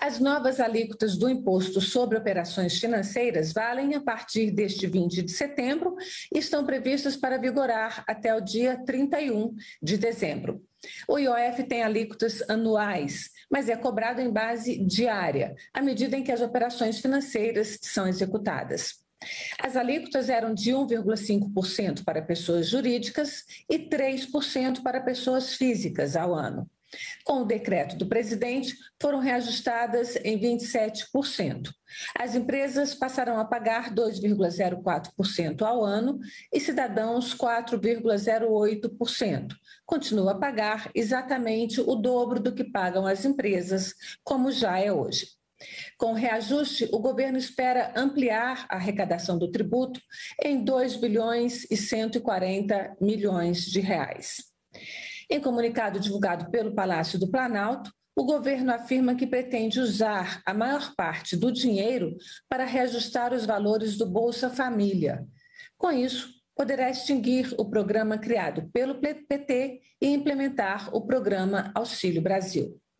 As novas alíquotas do Imposto sobre Operações Financeiras valem a partir deste 20 de setembro e estão previstas para vigorar até o dia 31 de dezembro. O IOF tem alíquotas anuais, mas é cobrado em base diária, à medida em que as operações financeiras são executadas. As alíquotas eram de 1,5% para pessoas jurídicas e 3% para pessoas físicas ao ano. Com o decreto do presidente, foram reajustadas em 27%. As empresas passarão a pagar 2,04% ao ano e cidadãos 4,08%. Continua a pagar exatamente o dobro do que pagam as empresas, como já é hoje. Com o reajuste, o governo espera ampliar a arrecadação do tributo em 2 bilhões e 140 milhões de reais. Em comunicado divulgado pelo Palácio do Planalto, o governo afirma que pretende usar a maior parte do dinheiro para reajustar os valores do Bolsa Família. Com isso, poderá extinguir o programa criado pelo PT e implementar o programa Auxílio Brasil.